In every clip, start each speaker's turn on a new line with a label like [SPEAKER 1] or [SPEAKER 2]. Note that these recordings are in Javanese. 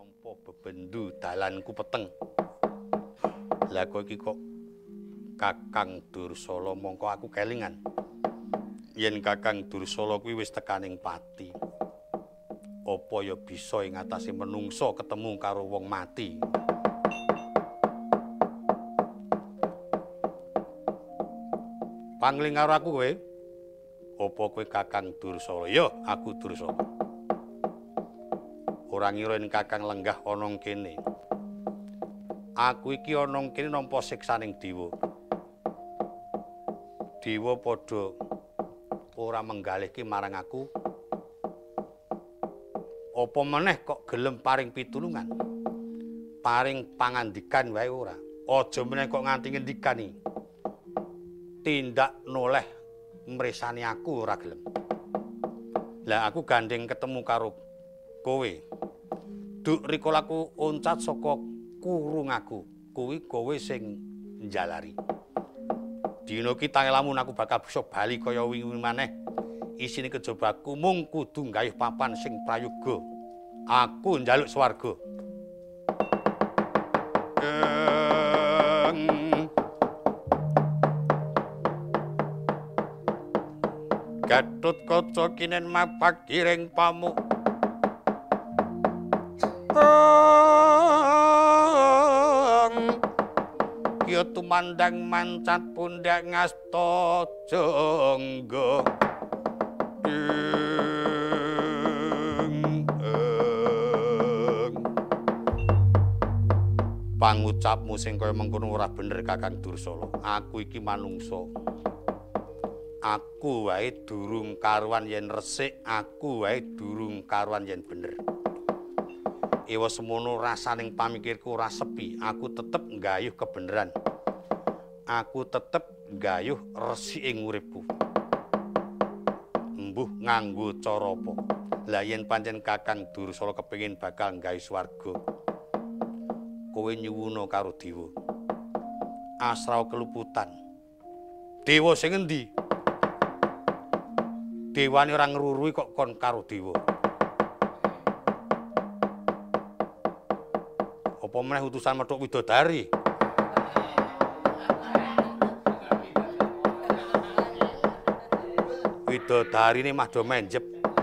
[SPEAKER 1] nampa bebendu dalanku peteng. Lah kowe iki kok Kakang Dursala mongko aku kelingan. Yen Kakang Dursala kuwi wis tekaning pati. Apa ya bisa ing atase menungsa ketemu karo wong mati. Pangling karo aku kowe. Apa kowe Kakang Dursala? Ya, aku Dursala. Ora ngira yen Kakang lenggah ana kene. Aku iki ana kene nampa siksaning dewa. Dewa padha ora menggalihke marang aku. Apa meneh kok gelem paring pitulungan? Paring pangandikan wae ora. Aja meneh kok nganti ngendikani. Tindak noleh mresani aku ora gelem. Lah aku gandeng ketemu karo kowe. Duk rikalaku oncat saka kurung aku. Kuwi kowe sing njalari. Dina iki tangelamun aku bakal bisa bali kaya wingi maneh. Isine kejobaku mung kudu nggayuh papan sing prayoga. Aku njaluk swarga. Gatotkaca kinen mapak kiring pamuk. Ya tumandang mancat pundak ngasta jangga. Pangucapmu sing kaya mengkono ora bener Kakang Dursala. Aku iki manungsa. Aku wae durung karuan yen resik, aku wae durung karuan yen bener. Ewa semono rasaning pamikirku ora sepi, aku tetep nggayuh kebeneran. Aku tetep nggayuh resiking uripku. Embuh nganggo cara apa? Lah yen pancen Kakang Dursala kepengin bakal nggayuh swarga. Kowe nyuwuna karo dewa. Asrawa keluputan. Dewa sing endi? Dewane ora ngrurui kok kon karo dewa. Apa meneh utusan Methuk Widodari? Widodarine mah do menjep.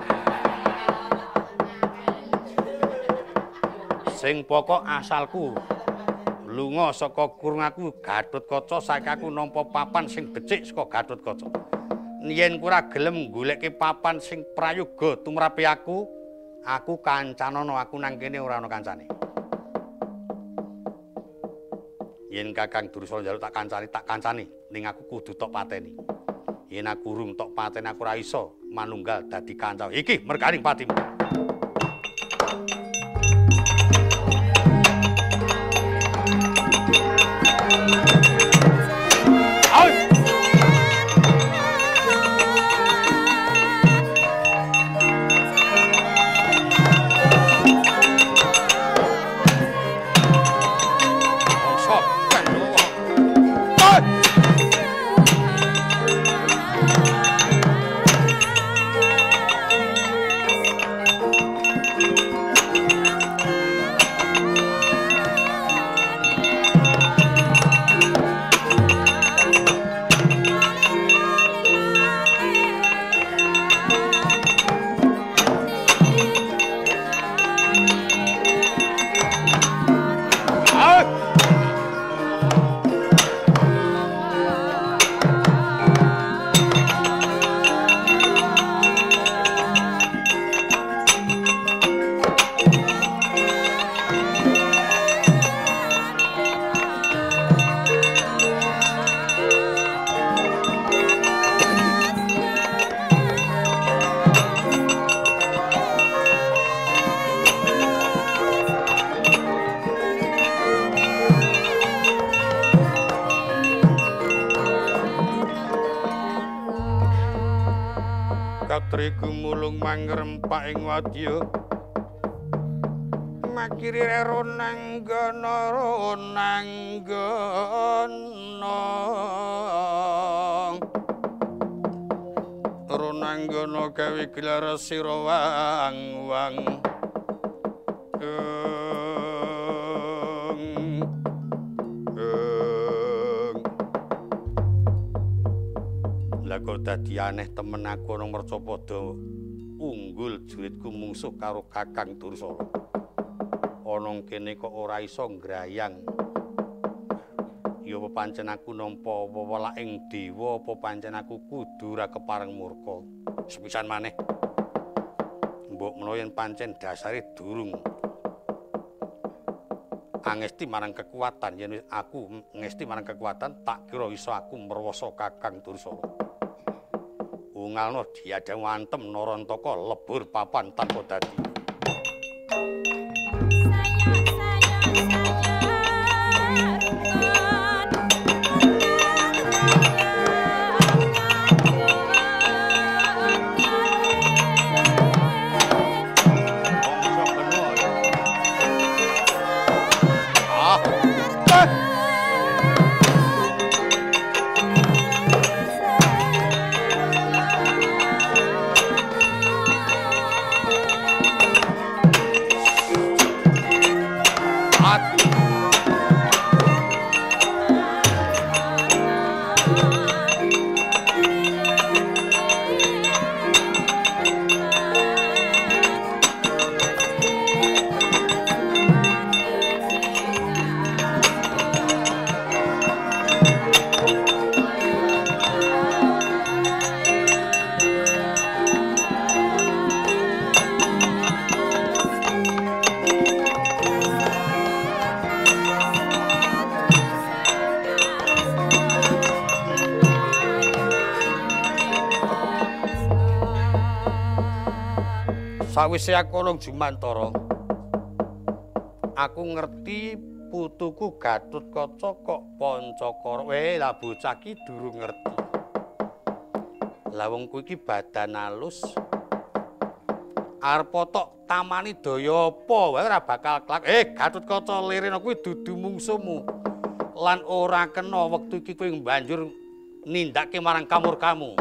[SPEAKER 1] Sing pokok asalku lunga saka kurung aku Gatotkaca, saiki aku nampa papan sing becik saka Gatotkaca. Yen ora gelem goleke papan sing prayoga tumrape aku kancanana, aku nang kene ora ana kancane. Yen Kakang Dursala njaluk tak kancani, ning aku kudu tok pateni. Yen aku urung tok pateni aku ora iso manunggal dadi kanca. Iki merganing patimu. Katri gumulung mangrempak ing wadya makiri ronanggana ronanggana gawe gelar sira wang-wang dadi aneh temen aku ana Mercapada unggul juritku mungsuh karo Kakang Dursala. Ana kene kok ora iso ngrayang. Ya apa pancen aku nampa wewelaking dewa apa pancen aku kudu ora kepareng murka. Sepisan maneh. Mbok menawa yen pancen dasare durung angesti marang kekuatan, yen aku ngesti marang kekuatan tak kira iso aku merwasa Kakang Dursala. Ungalno diadang wantem Narantaka lebur papan tanpa dadi. Sawise aku ana Jumantara, aku ngerti putuku Gatotkaca kok Pancakara. Lah bocah ki durung ngerti. Lah wong kuwi iki badan alus. Arep tok tamani daya apa wae ora bakal kelak. Gatotkaca lirena kuwi dudu mungsuhmu. Lan ora kena wektu iki kowe banjur nindakake marang kamurkamu.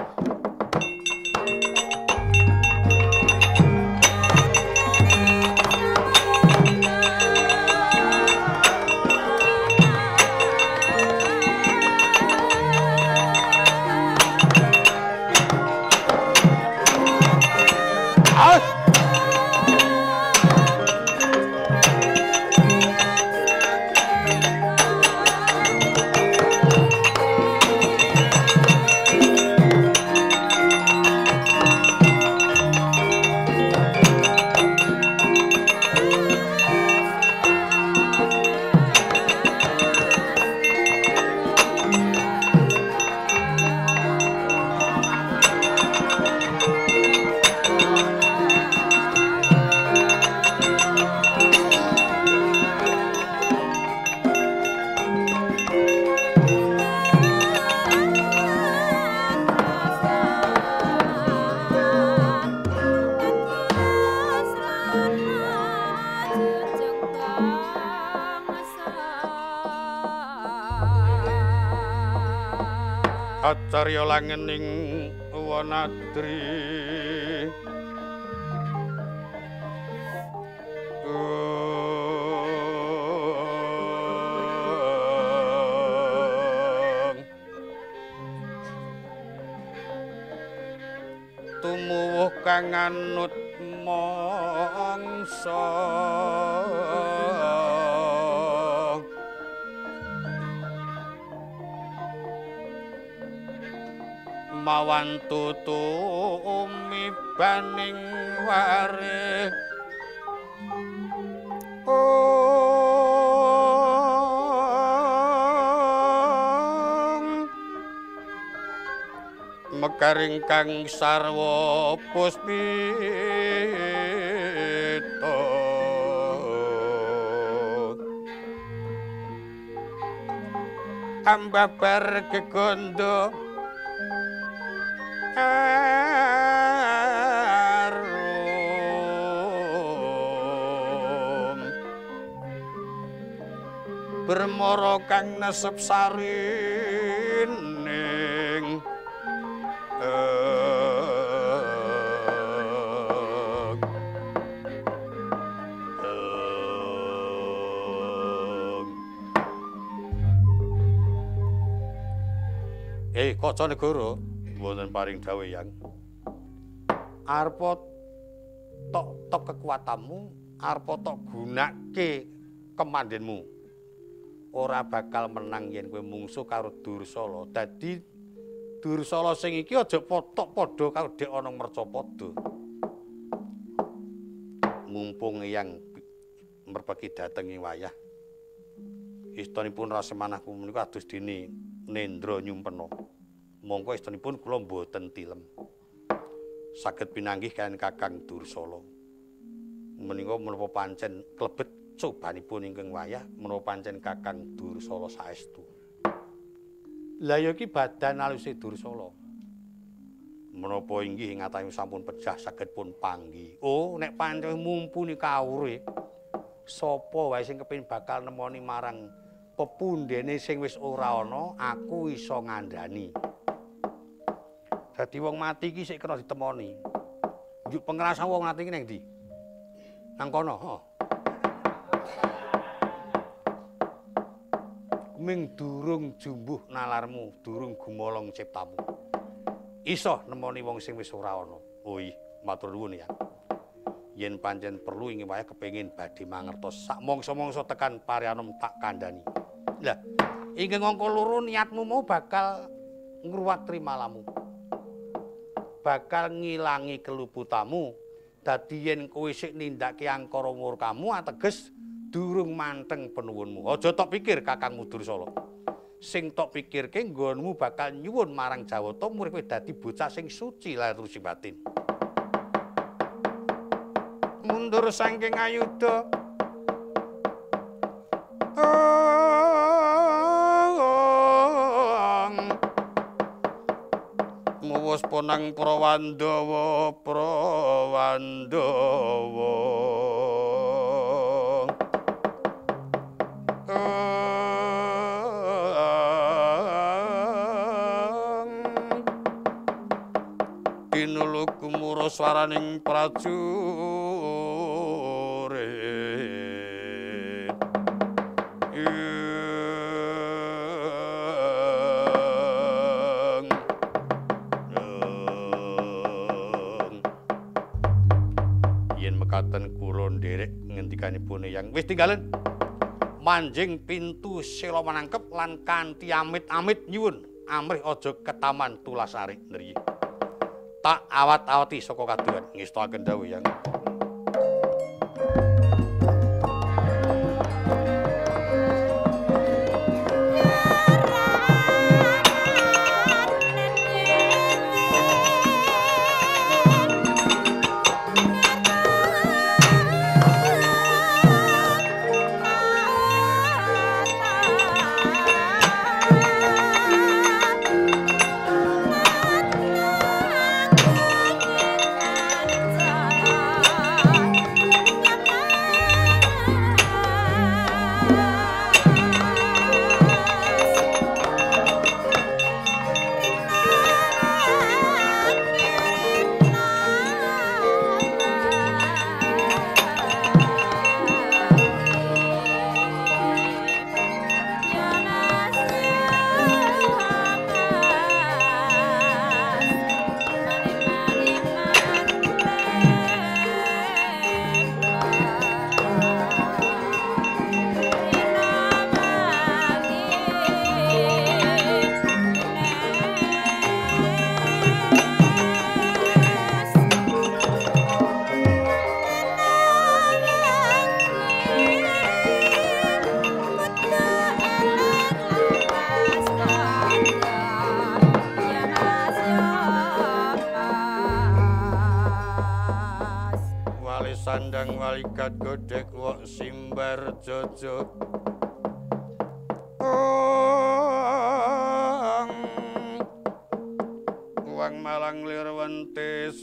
[SPEAKER 1] Acarya langening Wanadri tumuwuh kang anut mangsa mawan tutumi baning ware mekaring kang sarwa puspita ambabar kegondo arum bermara kang nesep sarining Kaca Negara Wonten paring dawuh yang arepa tok kekuatanmu, arepa tok gunake kemandenmu. Ora bakal menang yen kowe mungsuh karo Dursala. Dadi Dursala sing iki aja potok padha karo Dek Ana Mercapada. Mumpung yang merpeki dateng ing wayah istanipun Rasemanah punika adus dene Nendra nyumpena. Mongko istanipun kula mboten tilem. Saged pinanggih kaliyan Kakang Dursala. Menika menapa pancen klebet cobanipun ingkang wayah menapa pancen Kakang Dursala saestu. Lah ya iki badan aluse Dursala. Menapa inggih ngatami sampun pejah saged pun panggih. Oh, nek pancen mumpuni kawruhe sapa wae sing kepengin bakal nemoni marang pepundhene sing wis ora ana, aku iso ngandhani. Dadi wong mati iki sik kena ditemoni. Njuk pengrasan wong mati iki nang ndi? Nang kono, Ming durung jumbuh nalarmu, durung gumolong ciptamu. Iso nemoni wong sing wis ora ana. Oh iya, matur nuwun ya. Yen pancen perlu ing wayah kepengin badhe mangertos sak mangsa-mangsa tekan Parianom tak kandhani. Lah, ingkang angka loro niatmu mau bakal ngruwatri malamu. Bakal ngilangi keluputamu. Dadi yen kowe sik nindakake angkara murkamu ateges durung manteng penuwunmu. Aja tok pikir Kakangmu Dursala. Sing tok pikirke nggonmu bakal nyuwun marang Jawata murid dadi bocah sing suci lahir terus batin. Mundur saking ayuda. Muwus ponang Prawandawa. Pinuluk kumura swaraning prajurit. Yen mekaten kula nderek ngendikanipun yang wis tinggalen manjing pintu sela manangkep lan kanthi amit-amit nyuwun amrih aja ke taman Tulasari nderiki. Tak awat-awati saka kaduhan ngestakaken dawuh yang sandang walikat godhek wok simbar jojot wang malang lir wentis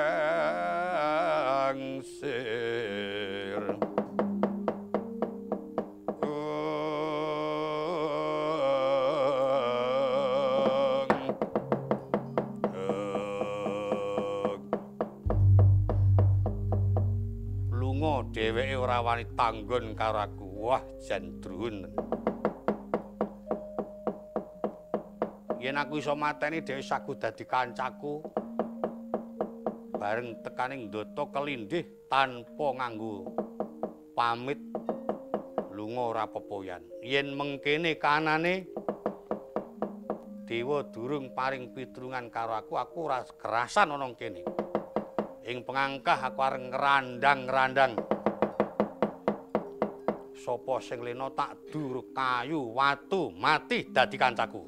[SPEAKER 1] gangsir dheweke ora wani tanggon karo aku. Wah, jan drun. yen aku iso mateni dhewe sagu dadi kancaku bareng tekaning ndata kelindih tanpa nganggo pamit lunga ora pepoyan. Yen mengkene kanane dewa durung paring pitulungan karo aku ora kerasan ana kene. Ing pengangkah aku areng ngrandang-ngrandang. Sapa sing lena tak dur kayu watu mati dadi kancaku.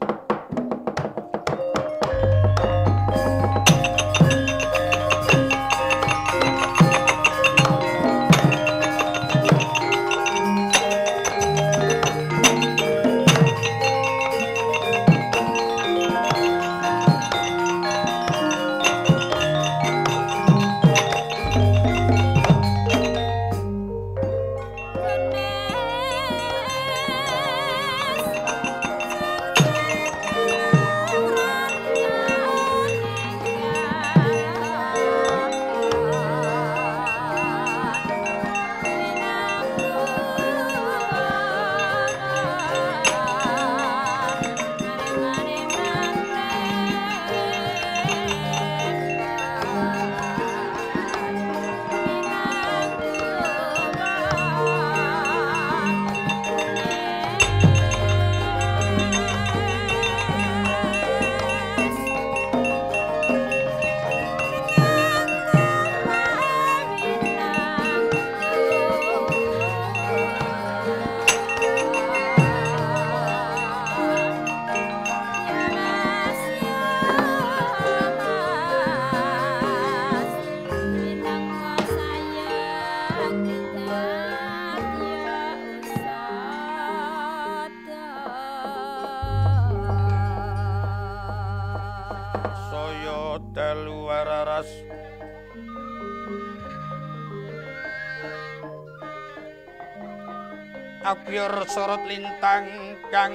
[SPEAKER 1] Abyur sorot lintang kang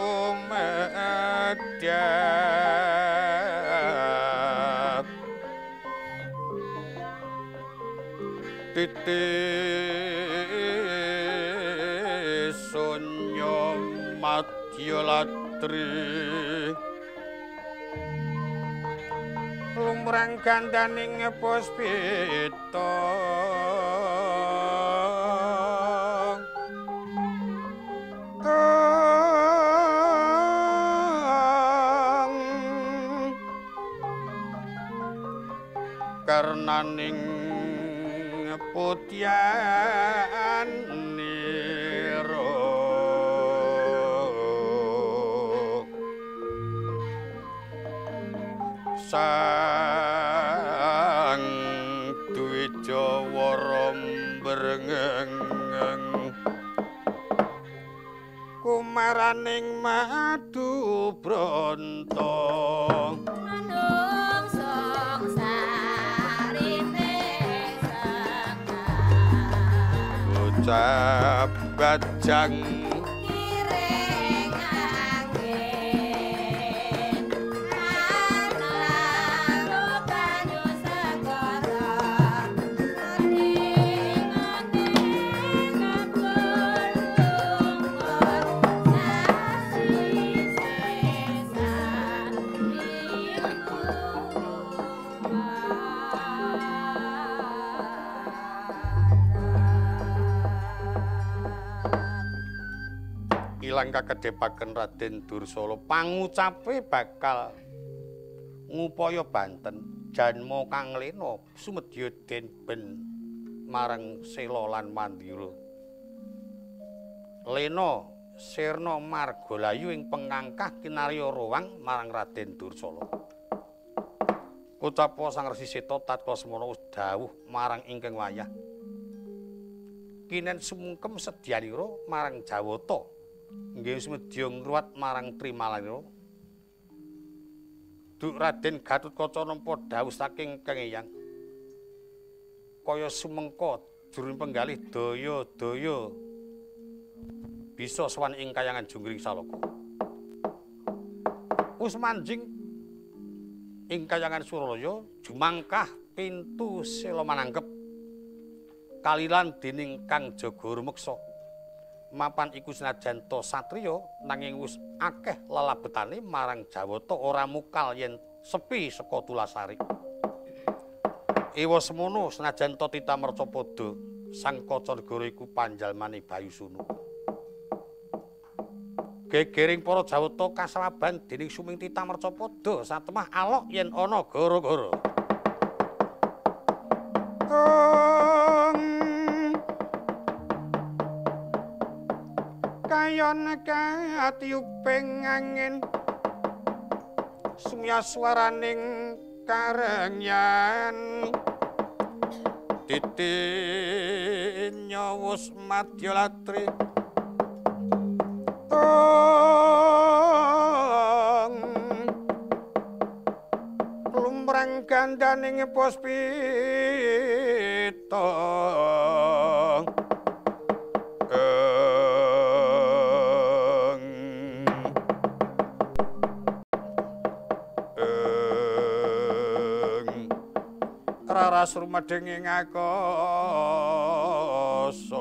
[SPEAKER 1] kumedhat titis sunya madya latri lumrang gandaning puspita karnaning putyan niro sang Dwijawara brengeng kumaraning madu branta bajang
[SPEAKER 2] kiring angin ana banyu segara angin ngabur sasi sesan
[SPEAKER 1] ilang kakedepaken Raden Dursala pangucape bakal ngupaya banten janma kang lena sumedya den ben marang Sela lan Mandira lena sirna margalayu ing pengangkah kinarya rowang marang Raden Dursala ucapa Sang Resi Seta tatkala semana dawuh marang ingkang wayah kinen sumungkem sedyanira marang Jawata nggih sumedya ngruwat marang Trimalanira. Duk Raden Gatotkaca nampa dawuh saking Kang Eyang. Kaya sumengka jroning penggalih daya-daya bisa sowan ing kayangan Junggring Saloka. Wis manjing ing kayangan Suralaya jumangkah pintu Sela Manangkep kalilan dening Kang Jaga Rumeksa. Mapan iku senajan to satriya nanging wis akeh lelabetane marang Jawata ora mukal yen sepi saka Tulasari. Ewa semono senajan to Tita Mercapada sang Kacanegara iku panjalmane Bayusuna. Gegering para Jawata kasawaban dening Suming Tita Mercapada satemah alok yen ana gara-gara. Kayon katiuping angin sumyaswaraning karengyan titin nyawus madyalatri lumrang gandaning puspita raras rumedeng ing akasa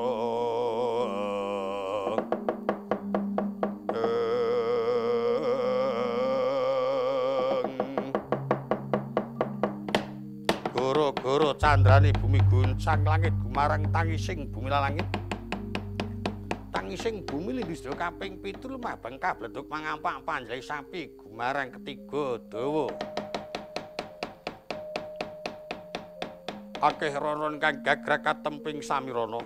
[SPEAKER 1] goro-goro candrané bumi guncang langit gumarang tangising bumi langit tangising bumi lindhis kaping 7 lemah bengkah bleduk mangampak panjai sapi gumarang ketiga dawa akeh ronon kang gagrag katemping samirana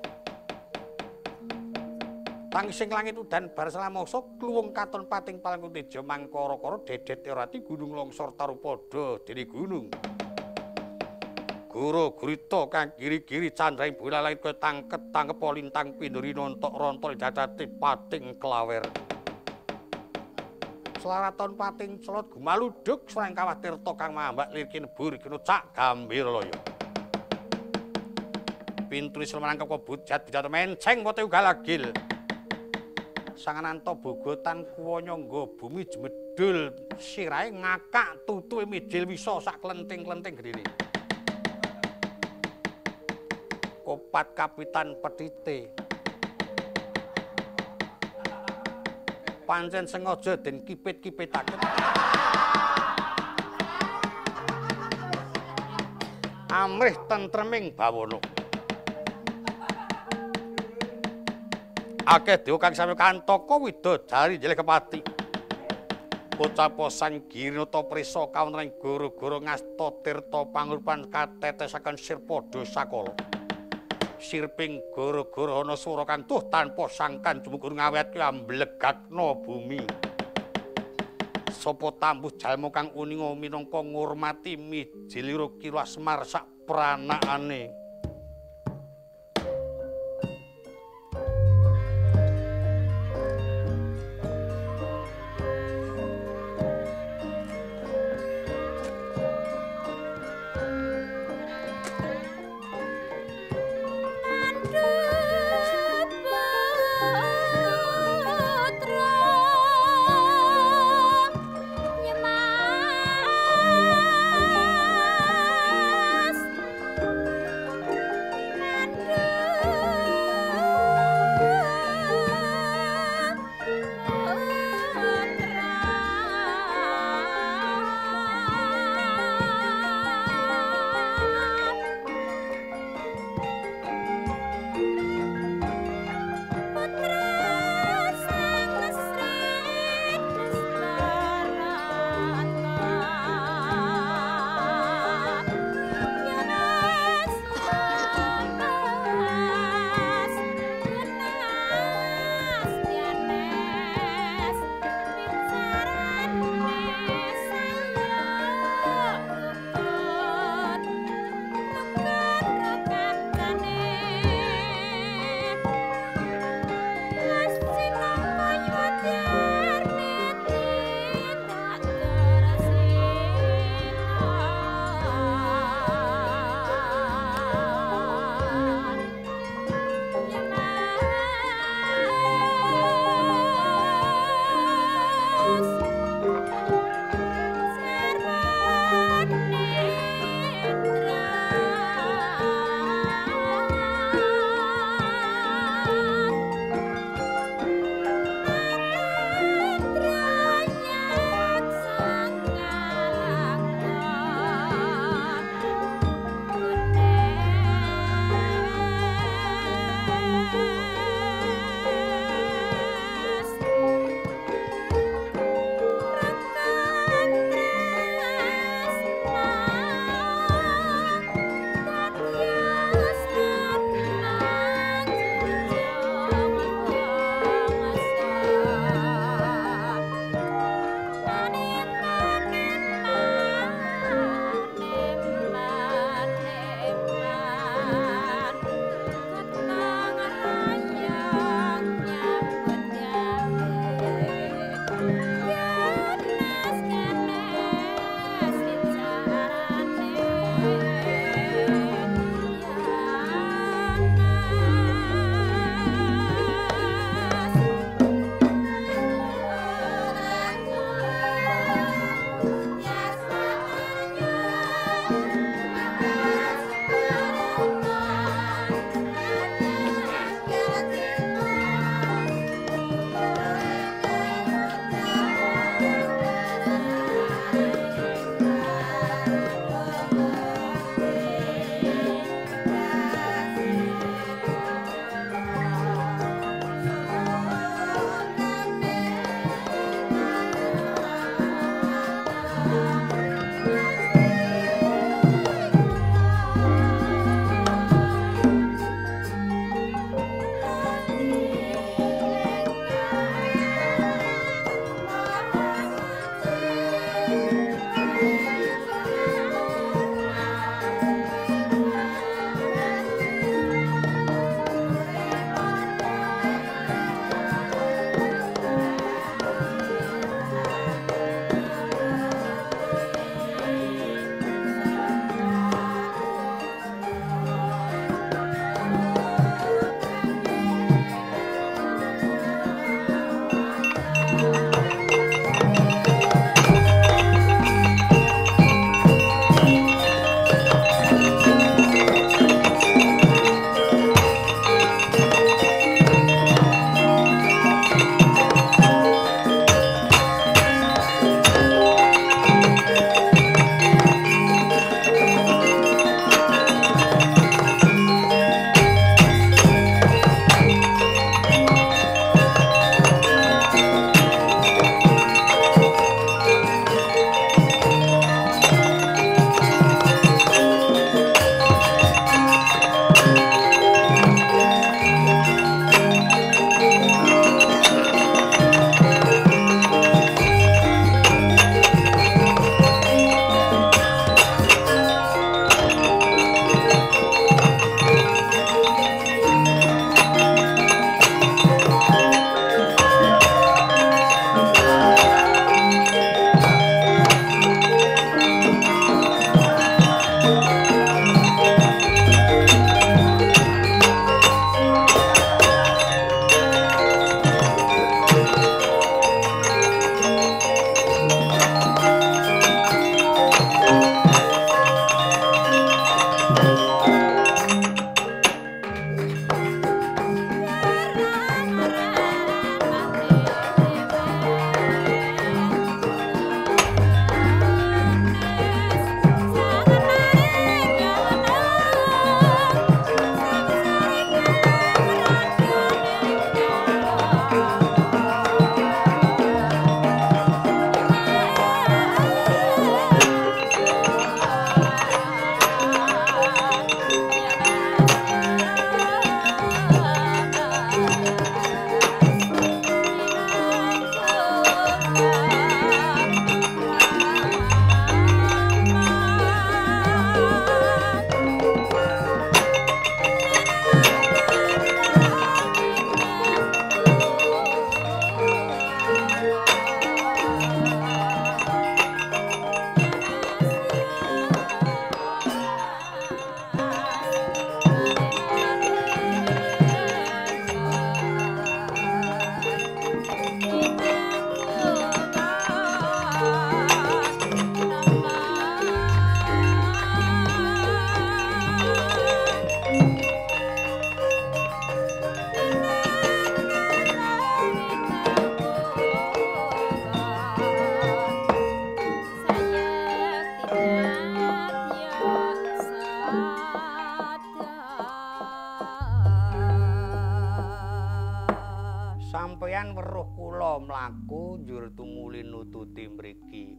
[SPEAKER 1] tangising langit udan bar salamangsa kluwung katon pating palengkuteja mangkara-kara dedet erati gunung longsor tarupada dene gunung guru gurita kang kiri-kiri candraing bola langit kowe tangkep lintang pinduri nontok rontol dacate pating klawer selaraton pating celot gumaludhuk sareng kawah tirta kang mambak lirki nebur kena cak gambir laya pintune semarang kebut jat bidat menceng pote ugalagil sangananta bogotan kuwanyangga bumi jemedul sirahe ngakak tutuke midil wisa sak klenting-klenting gedene kopat kapitan petite pancen sengaja den kipit-kipitaken amrih tentreming bawana akeh dewa kang sami kantaka widodari njeleh kepati Pocapo sang Girinata prisa kawontening gara-gara ngasta tirta panguripan katetesaken sirpada sakala sirping gara-gara ana swara kang tuh tanpa sangkan jumukur ngawetke amblegakna bumi sapa tambuh jalma kang uninga minangka ngurmati mijilira kira Semar sak pranakane Sampeyan weruh kula mlaku njur tumuli nututi mriki.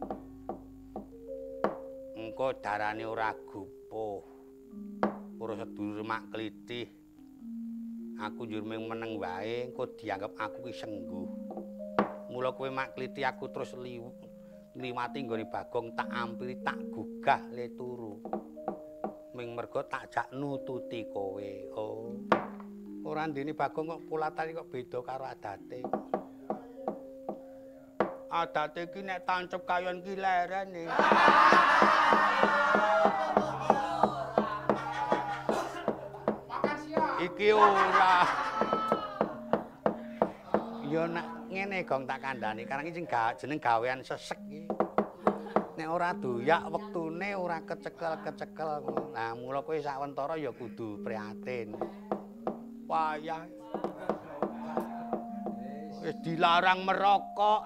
[SPEAKER 1] Engko darane ora gupuh. Ora sedulur mak klithih. Aku njur mung meneng wae, engko dianggep aku ki sengguh. Mula kowe mak klithih aku terus liwati nggone Bagong tak ampiri tak gugah le turu. Ming mergo tak jak nututi kowe. Oh. Ora ndene Bagong kok pulatane kok beda karo adate. Adate ki nek tancep kayon ki lerene. Iki ora. Ya nek ngene Gong tak kandhani, karang iki jeneng gawean sesek iki. Nek ora doyak wektune ora kecekel-kecekel. Nah, mula kowe sawentara ya kudu prihatin. Payah. Wis dilarang merokok.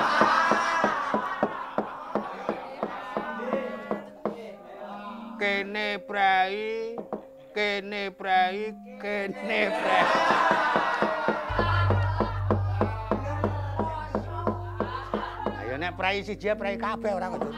[SPEAKER 1] Kene prei, kene prei, kene prei. Ayo nek prei siji prei kabeh ora kudu.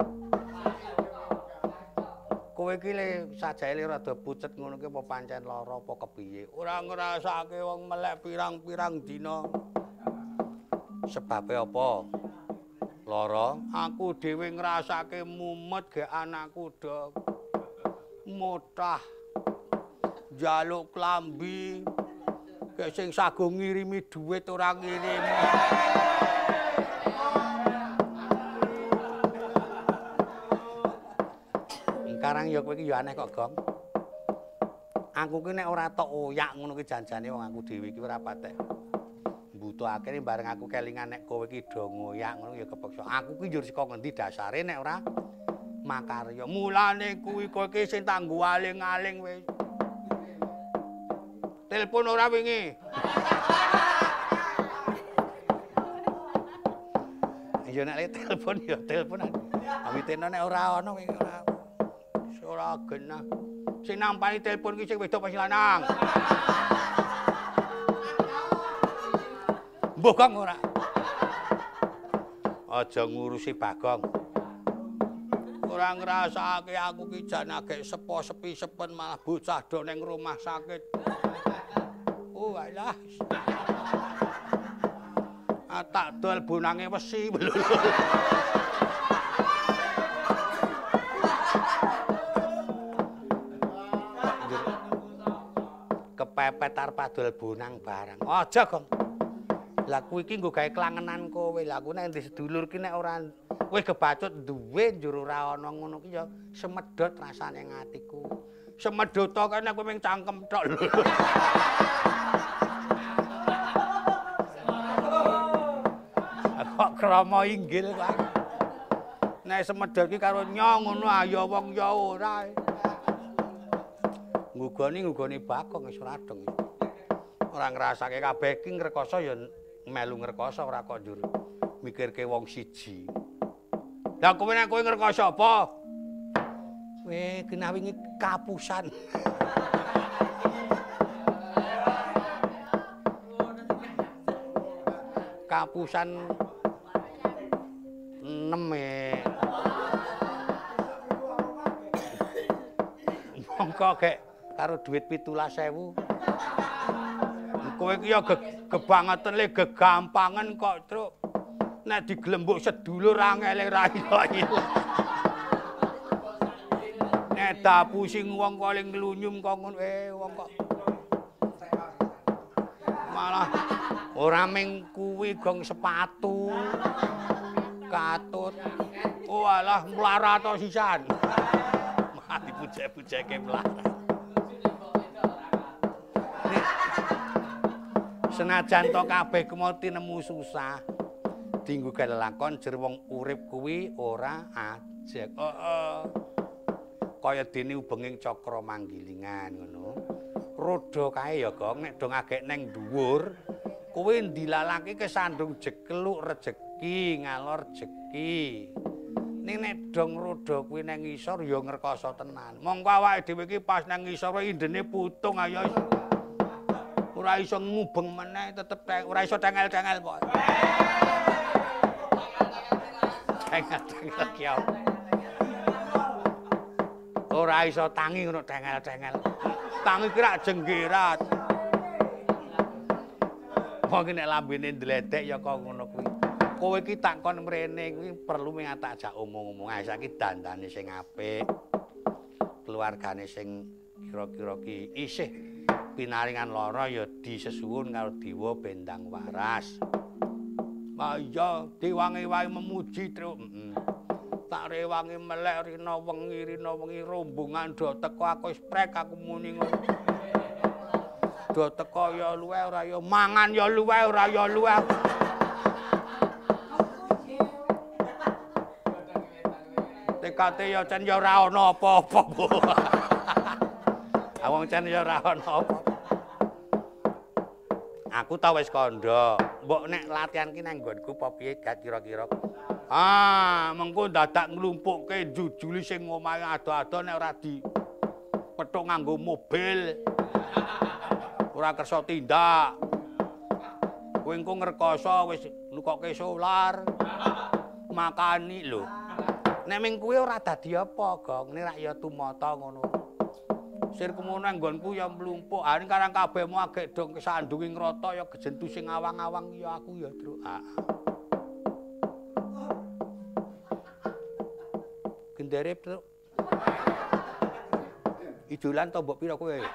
[SPEAKER 1] Kowe iki le sajae rada pucet ngono ki apa pancen lara apa kepiye? Ora ngrasake wong melek pirang-pirang dina. Sebabe apa? Lara, aku dhewe ngrasake mumet ge anakku do motah. Jaluk klambi. Ge sing sago ngirimi dhuwit ora ngirimi. Sekarang ya kowe iki ya aneh kok, Gong. Aku ki nek ora tok oyak ngono ki janjane wong aku dhewe iki ora patek. Mbutuhake bareng aku kelingan nek kowe iki do ngoyak ngono ya kepeksa. Aku ki njur saka ngendi dasare nek ora makarya. Mulane kuwi kowe ki sing tanggo aling-aling wis. Telepon ora wingi. Ya nek telepon ya teleponan. Awitene nek ora ana wingi ora. Ora genah. Sing nampani telepon ki sing wedok apa sing lanang? Mbah Gong ora. Aja ngurusi Bagong. Ora ngrasake aku ki jan agek sepo sepi sepen malah bocah do ning rumah sakit. Oh alah. Tak dol bonange wesi. Kepepet arep adol bonang barang. Aja, Gong. Lah kuwi iki nggo gawe klangenan kowe. Lah aku nek sedulur ki nek ora kowe kebacut duwe njur ora ana ngono ki ya semedot rasane ngatiku. Semedot kok nek kowe ming cangkem tok lho. Kok krama inggil kok. Nek semedot ki karo nyong ngono ayo wong ya ora. Ngugoni Bagong wis ora dong. Ora ngrasake kabeh ki ngrekoso ya melu ngrekoso ora kok njur mikirke wong siji. Lah kowe nek kowe ngrekoso apa? Genah wingi kapusan. Kapusan 6 mongko gek karo duit 17.000. Kowe iki ya kebangetan le gegampangan kok, Truk. Nek diglembuk sedulur angele ra iso. Nek da pusing wong kok nglunyum kok ngono wong kok. Malah ora ming kuwi Gong sepatu. Katut. Oh alah mlarat to sisan. Mah dibujek-bujeke mlarat. Senajan to kabeh kemoti nemu susah. Dinggo lelakon jer wong urip kuwi ora ajek. Kaya dene ubenging cakra manggilingan ngono. Roda kae ya, Gong, nek dong agek neng dhuwur, kowe ndilalake kesandung jekeluk rejeki, ngalor rejeki. Ning nek dong roda kuwi nang ngisor ya ngrekoso tenan. Mongko awake dhewe iki pas nang ngisor indene putung ayo. ora iso ngubeng meneh tetep ora iso tengel-tengel kok. Tengel-tengel ki apa? Ora iso tangi ngono tengel-tengel. Tangi ki rak jenggerat. Wong nek lambene ndledek ya kok ngono kuwi. Kowe ki tak kon mrene kuwi perlu ming tak ajak omong-omong. Ah saiki dandane sing apik. Keluargane sing kira-kira ki isih pinaringan lara ya disesuwun karo dewa bendang waras. Ah iya diwangi-wangi memuji Truk. Tak rewangi melek rina wengi rombongan do teko aku wis prek aku muni ngono. Do teko ya luweh ora ya mangan ya luweh ora ya luweh. Tekate ya cen ya ora ana apa-apa. Awang cen ya ora ana apa. Aku ta wis kandha. Mbok nek latihan ki nang nggonku apa piye gak kira-kira. Ah, mengko dadak nglumpukke jujuli sing omahe ado-ado nek ora di pethuk nganggo mobil. Ora kersa tindak. Kowe engko ngrekoso wis nukokke solar. Makani lho. Nek ming kuwi ora dadi apa, Gong. Nek rak ya tumata ngono. Sir kemono nggonku ya mlumpuk. Ha ning karang kabehmu agek dong kesandungi ngrata ya gejentu sing awang-awang ya aku ya, Truk. Genderep, Truk. Idolan to mbok pira kowe?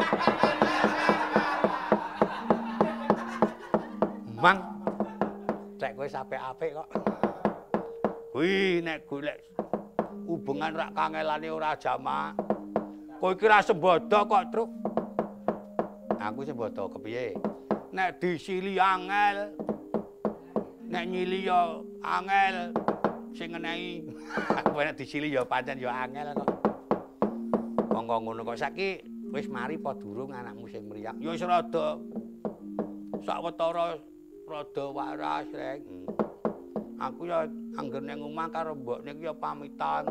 [SPEAKER 1] Mang. Cek kowe apik-apik kok. Wih, nek golek hubungan rak kangelane ora jamaah. Kowe iki ra sembodo kok, Truk. Aku sembodo kepiye? Nek disili angel. Nek nyili ya angel sing ngenehi. Kowe nek disili ya pancen ya angel kok. Monggo ngono kok saiki wis mari apa durung anakmu sing mriyak? Ya wis rada sawetara rada waras, Rek. Aku ya angger ning omah karo mbokne ki ya pamitan.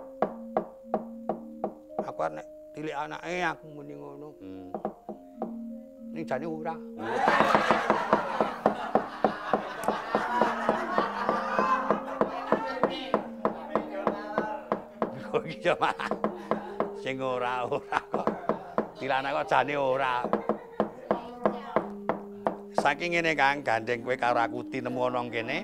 [SPEAKER 1] Aku nek tilik anake aku muni ngono. Ning jane ora. Kok iki cuma sing ora kok. Tilane kok jane ora. Saking ngene Kang, gandeng kowe karo aku tinemu ana kene.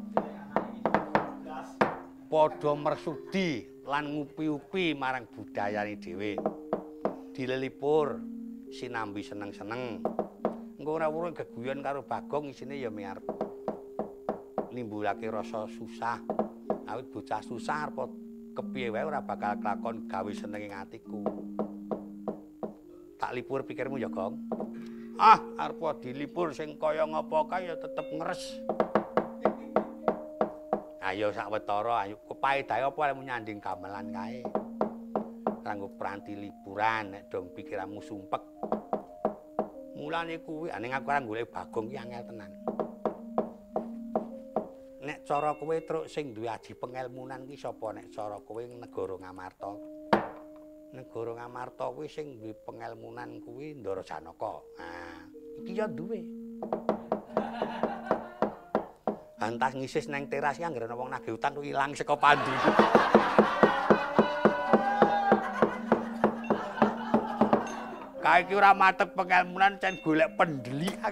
[SPEAKER 1] Padha mersudi lan ngupi-upi marang budayane dhewe. Dilelipur sinambi seneng-seneng. Engko ora urung geguyon karo Bagong isine ya miarep nimbulake rasa susah. Awit bocah susah arep kepiye wae ora bakal kelakon gawe seneng ing atiku. Tak lipur pikirmu ya, Gong. Ah, arep dilipur sing kaya ngapa kae ya tetep ngres. Ayo sawetara ayo kepaedahe apa lemu nyanding gamelan kae. Kanggo pranti liburan nek dong pikiranmu sumpek. Mulane kuwi ning aku ora golek Bagong ki angel tenan. Nek cara kowe Truk sing duwe aji pengelmunan ki sapa nek cara kowe negara Ngamarta? Negara Ngamarta kuwi sing duwe pengelmunan kuwi Ndara Janaka. Nah, iki ya duwe. Antas ngisis neng teras ki anggere ana wong nagih utang kuwi ilang saka pandi. Kae iki ora matek pengelmunan cen golek pendelian.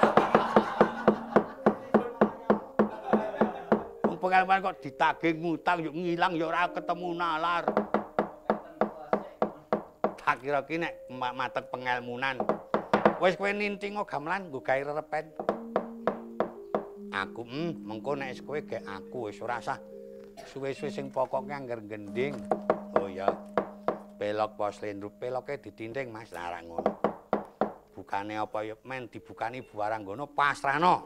[SPEAKER 1] Wong pengelmunan kok ditagih ngutang yo ngilang yo ora ketemu nalar. Tak kira ki nek matek pengelmunan. Wis kowe nintingo gamelan nggo gawe rerepen. Aku mengko nek kowe gek aku wis ora usah suwe-suwe sing pokoke angger gending. Oh ya. Pelok poslendrup peloke ditinting Mas lara ngono. Bukane apa ya men dibukani Bu Waranggono pasrahno.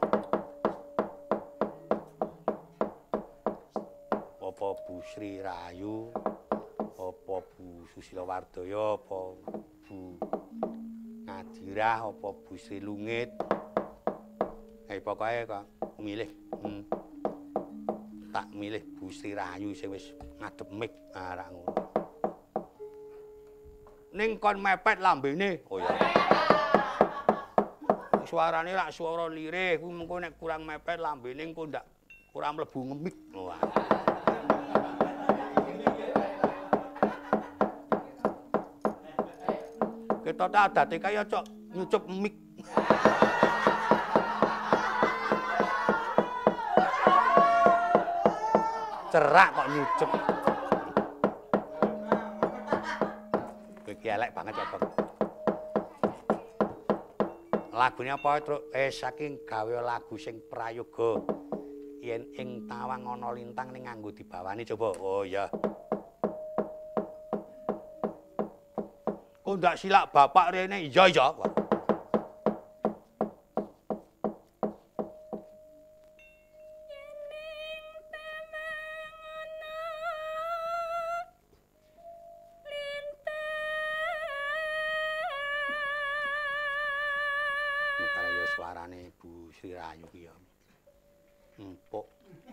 [SPEAKER 1] Apa Bu Sri Rayu, apa Bu Susila Wardaya, apa Bu Ngadirah, apa Bu Sri Lungit. Pokoke kok milih tak milih Bu Sri Rayu sing wis ngadep mik arek ngono. Ning kon mepet lambene. Oh ya. suarane lak swara lirih kuwi mengko nek kurang mepet lambene engko ndak kurang mlebu ngemik. Wah. Kita tak adate kaya cok nyucup mik. Cerak kok nyucup. Iki elek banget ya, Bang. Lagune apa, Truk? Saking gawe lagu sing prayoga. Yen ing tawang ana lintang ning nganggo dibawani coba. Oh ya. Kok ndak silak bapak rene? Iya iya. Suarane Bu Sri Rayu ki ya. Empuk.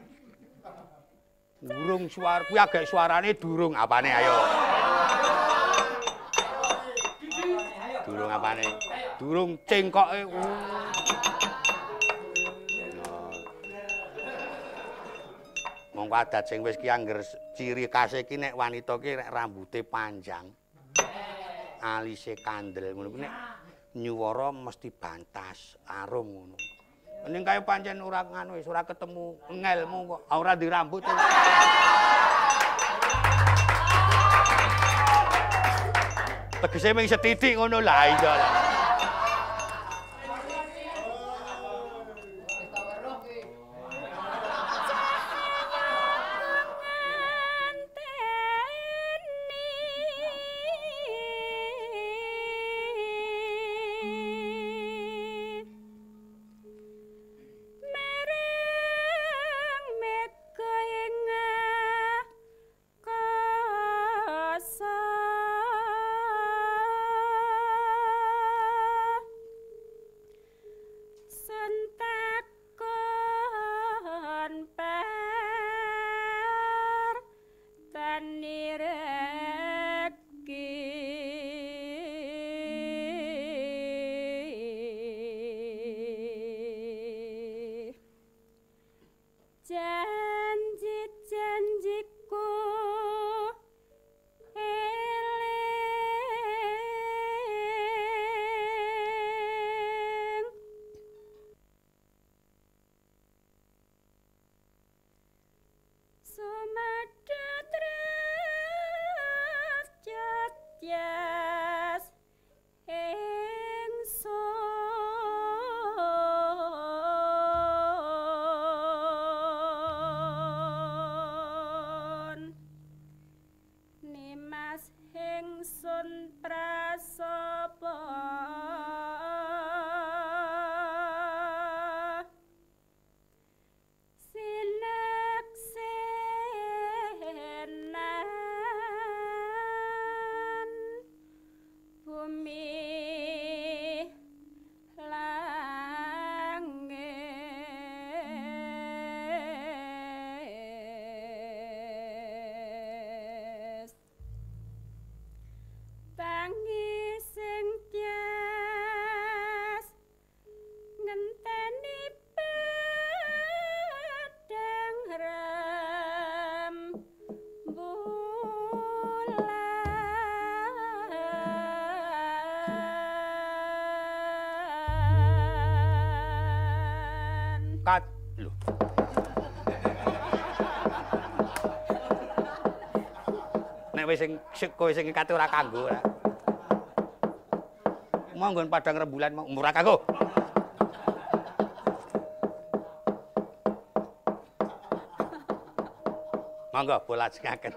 [SPEAKER 1] Durung suara kuwi agek suarane durung apane ayo. Durung apane? Durung cengkoke. Monggo adat sing wis ki angger ciri khase ki nek wanita ki nek rambute panjang. Alise kandel ngono kuwi nek nyuwara mesti bantas, arum ngono. Ning kaya pancen ora nganu wis ora ketemu ngelmu kok, ora di rambut. Tegese mung setitik ngono lah iya lah. Kat lho. Nek wis sing kowe sing kate ora kanggo ora. Monggo padang rembulan ora kanggo. Monggo bola jengaken.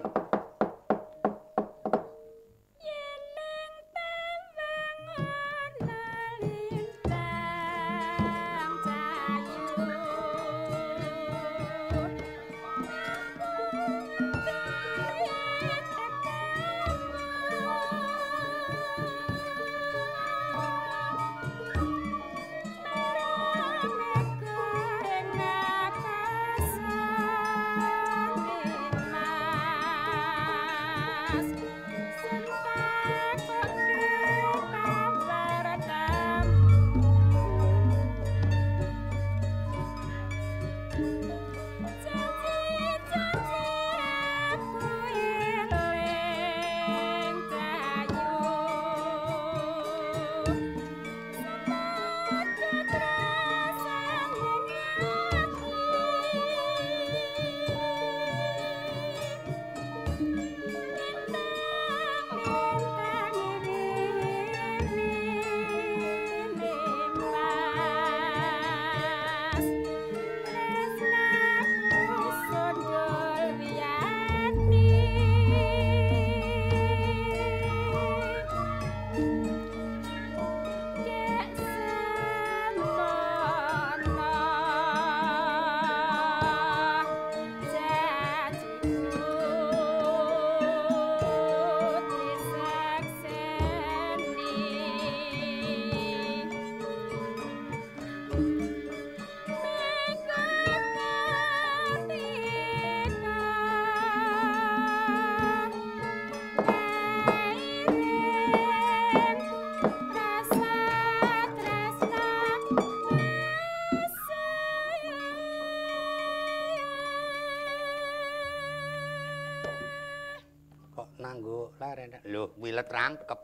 [SPEAKER 1] enak. Lho, wilet rangkep.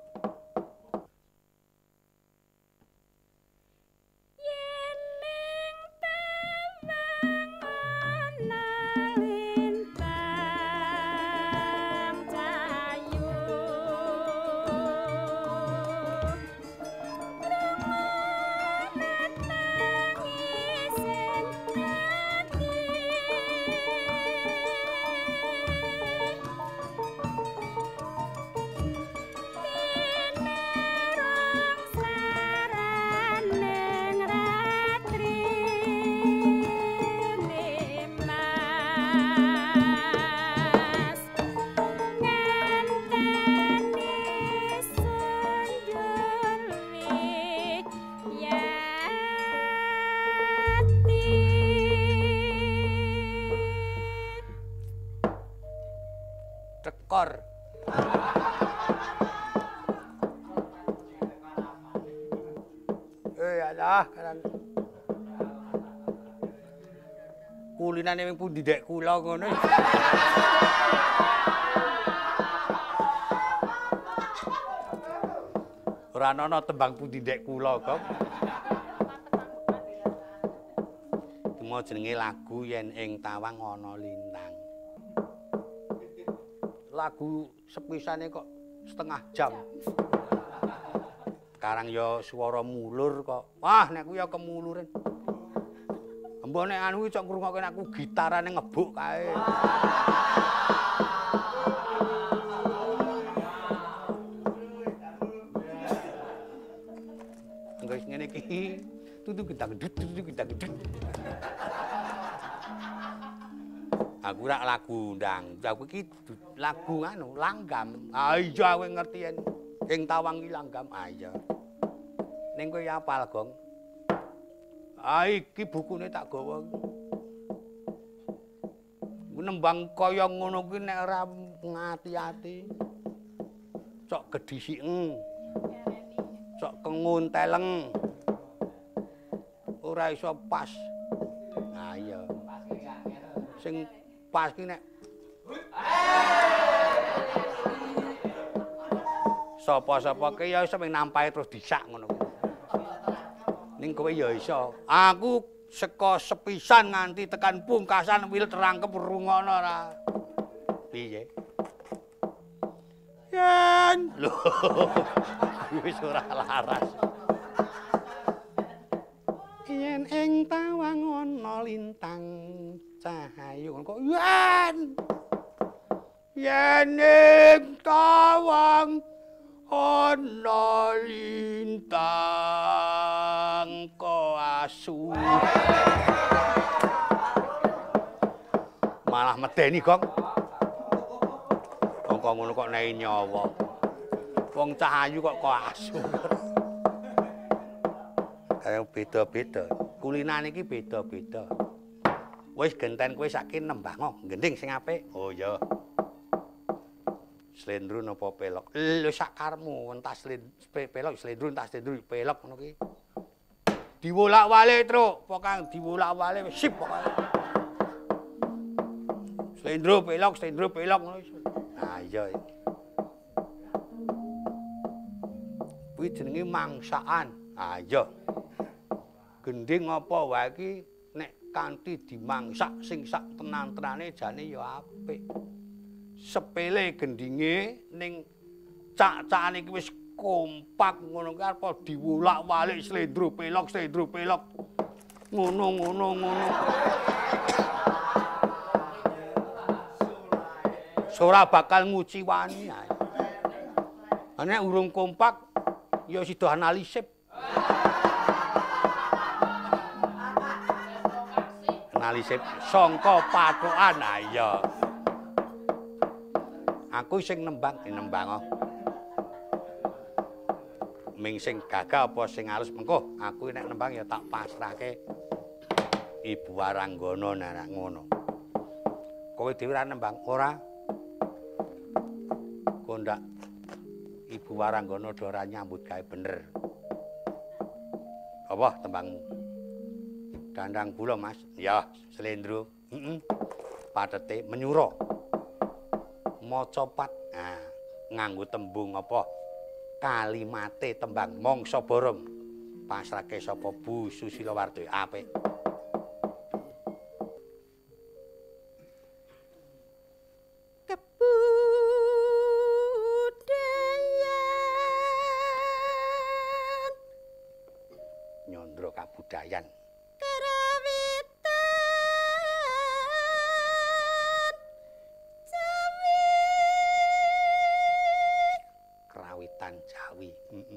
[SPEAKER 1] Tekor. Alah, kan. Kulinane wing pundi dek kula ngono. Ora ana tembang pundi dek kula kok. Cuma jenenge lagu yen ing tawang ana lintang. Lagu sepisane kok setengah jam. Sekarang ya swara mulur kok. Wah, nek ku ya kemuluren. Mbok nek anu iki cok ngrungokke aku gitarane ngebuk kae. Engko ngene iki tutu gedang-gedut. Aku rak lagu ndang, aku iki lagu anu langgam. Ah iya kowe ngerti yen ing tawang iki langgam. Ah iya. Ning kowe ya apal, Gong. Ah iki bukune tak gawa. Nembang kaya ngono kuwi nek ora ngati-ati. Cok gedhisiken. Cok kengunteleng. Ora iso pas. Nah iya. Sing pas ki nek sapa-sapa ki ya iso nampahe terus disak ngono kuwi. Ning kowe ya iso. Aku seka sepisan nganti tekan pungkasan wilet rangkep rungokno ora. Piye? Yen lho. Wis ora laras. Yen ing tawang ana lintang cahayu kok yen ing tawang ana lintang kok asu malah medeni Gong wong kok ngono kok nei nyawa wong cahayu kok asu kaya beda-beda kulinane iki beda-beda. Wis genten kowe saiki nembang gending sing apik. Oh iya. Slendro napa pelok? Lho sak karepmu entas pelok slendro entas slendro pelok ngono ki. Diwolak-walik truk, pokoknya diwolak-walik sip pokoknya. Slendro pelok ngono iso. Nah iya. Kuwi jenenge mangsaan. Ah iya. Gending apa wae iki nek kanthi dimangsak sing sak tenan-tenane jane ya apik. Sepele gendinge ning cak-cakane iki wis kompak ngono ki arep diwolak-walik slendro pelok. Ngono. Ora bakal nguci wani ae. Nek urung kompak ya sida analisip. Analisip sangka patokan ah iya. Aku sing nembang. Ming sing gagah apa sing halus mengko aku nek nembang ya tak pasrahke Ibu Waranggana nek ngono. Kowe dhewe ora nembang ora? Kondak Ibu Waranggana do ora nyambut gawe bener. Apa tembangmu? Dandang kula Mas. Ya, slendro. Heeh. Patete menyura. Maca pat. Nah, nganggo tembung apa? Kalimate tembang mangsa borong. Pasrahke sapa Bu Susila Wardoyo apik. Nyandra kabudayan. Kerawitan Jawi.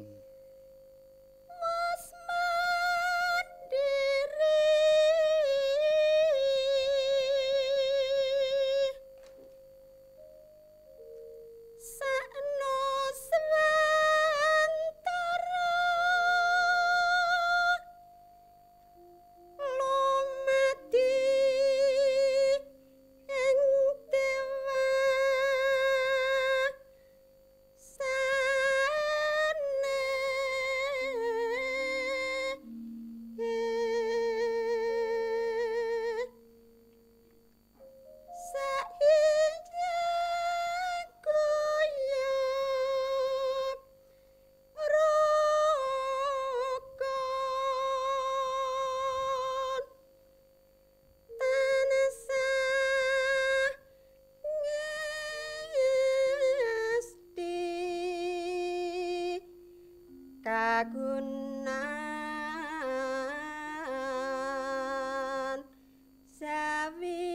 [SPEAKER 2] Kagunan Jawi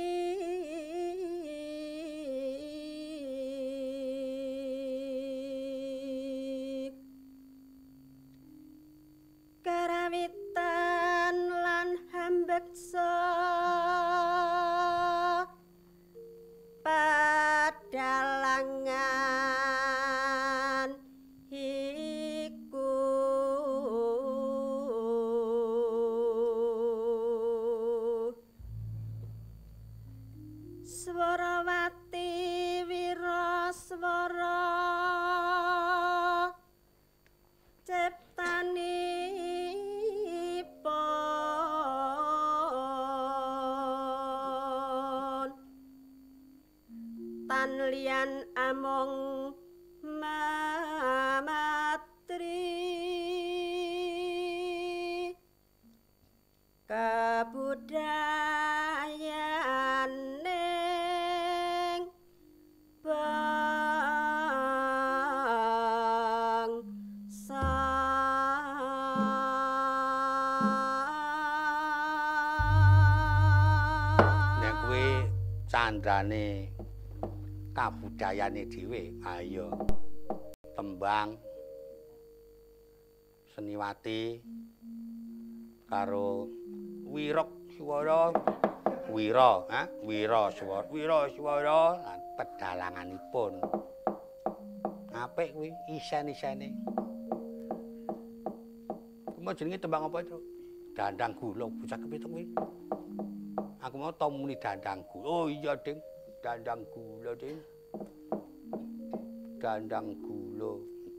[SPEAKER 2] karawitan lan hambeksa padalangan iku Swarawati Wiraswara ciptanipun tan liyan among mamatri kabudayaning bangsa
[SPEAKER 1] Nek kuwi candrane kabudayane dhewe, ayo tembang Seniwati karo Wirok Swara Wira Swara lan pedalanganipun. Apik kuwi isen-isene. Kuwi jenenge tembang apa, Cuk? Dandang Gula, bocah kepitung kuwi. Aku mau tau muni dandang gula. Oh iya, Ding. Dandang gula, Ding. Dandang gula.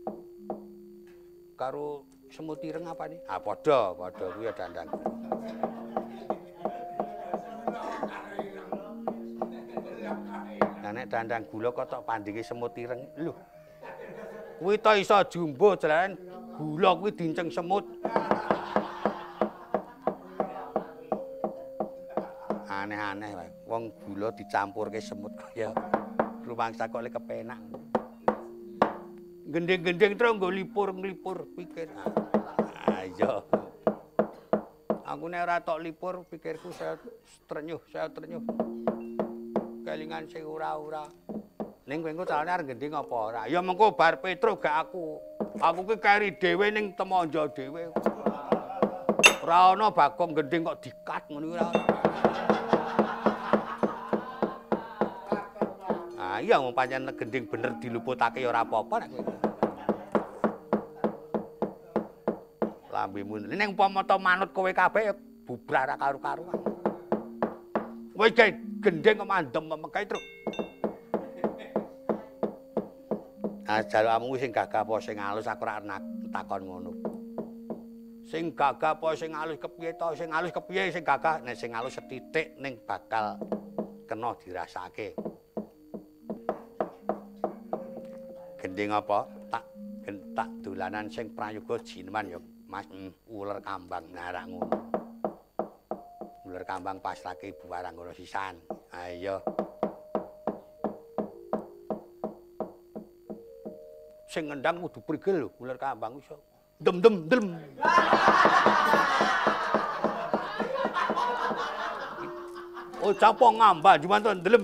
[SPEAKER 1] Karo semut ireng apa nih? Ah, padha kuwi ya dandang gula. Nah nek dandang gula kok tok pandinge semut ireng. Lho. Kuwi to iso jumbo jalaran gula kuwi dinceng semut. Aneh-aneh wae. Wong gula dicampurke semut kaya rumangsa kok le kepenak. Gendeng-gendeng terus nggo lipur-nglipur pikir. Ayo. Aku nek ora tok lipur pikirku saya trenyuh. Kelingan sing ora-ora. Ning kowe engko carane arep gending apa ora? Ya mengko bar Petro gak aku. Aku ki keri dhewe ning temanja dhewe. Ora ana Bagong gending kok dikat ngono ora ana. Ah iya wong pancen gending bener diluputake ya ora apa-apa nek kowe. Lambemu ning umpama to manut kowe kabeh ya bubrar karo-karuan. Wis gending kok mandem memekai truk. Ajalmu sing gagah apa sing alus aku ora takon ngono. Sing gagah apa sing alus kepiye to? Sing alus kepiye sing gagah? Nek sing alus setitik ning bakal kena dirasake. gending apa? Tak dolanan sing prayoga jineman ya Mas uler kambang narak ngono. Uler kambang pasrake Ibu Waranggana sisan. Ha iya. Sing ngendang kudu prigel lho, uler kambang iso. Dem. Oh, capok ngambah cuma tuh delem.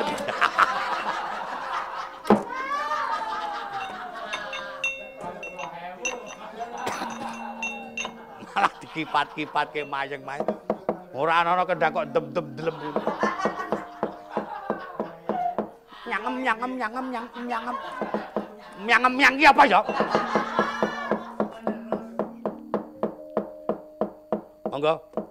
[SPEAKER 1] Malah dikipat-kipat ke mayeng. Ora ana kendang kok dem delem. Nyangem ki apa ya? Monggo.